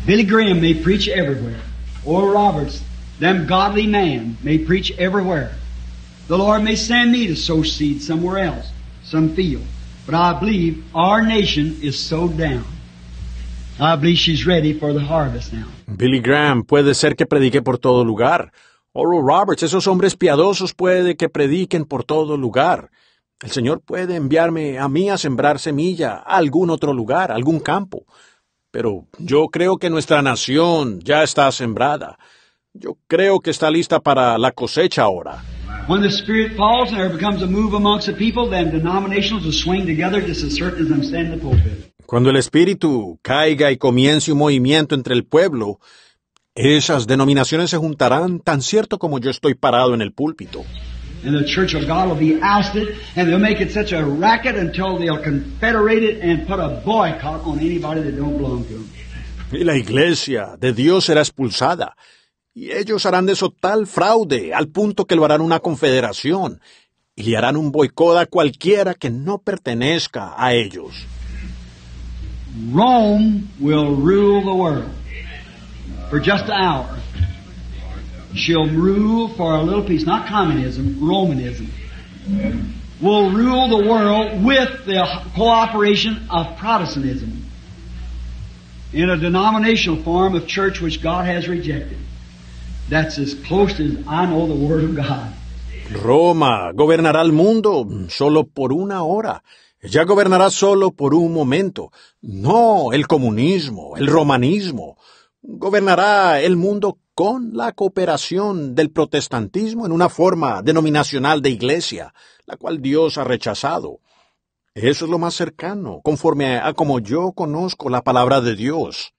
Billy Graham may preach everywhere. Oral Roberts, them godly men, may preach everywhere. The Lord may send me to sow seed somewhere else, some field. But I believe our nation is sowed down. I believe she's ready for the harvest now. Billy Graham puede ser que predique por todo lugar. Oral Roberts, esos hombres piadosos puede que prediquen por todo lugar. El Señor puede enviarme a mí a sembrar semilla a algún otro lugar, a algún campo. Pero yo creo que nuestra nación ya está sembrada. Yo creo que está lista para la cosecha ahora. When the Spirit falls and there becomes a move amongst the people, then denominations will swing together just as certain as I'm standing in the pulpit. Cuando el Espíritu caiga y comience un movimiento entre el pueblo, esas denominaciones se juntarán tan cierto como yo estoy parado en el púlpito. And the church of God will be ousted, and they'll make it such a racket until they'll confederate it and put a boycott on anybody that don't belong to them. Y la iglesia de Dios será expulsada. Y ellos harán de eso tal fraude, al punto que lo harán una confederación, y le harán un boicot a cualquiera que no pertenezca a ellos. Rome will rule the world for just an hour. She'll rule for a little piece, not communism, Romanism. Will rule the world with the cooperation of Protestantism in a denominational form of church which God has rejected. That's as close as I know the Word of God. Roma gobernará el mundo solo por una hora. Ella gobernará solo por un momento. No el comunismo, el romanismo. Gobernará el mundo con la cooperación del protestantismo en una forma denominacional de iglesia, la cual Dios ha rechazado. Eso es lo más cercano, conforme a como yo conozco la palabra de Dios.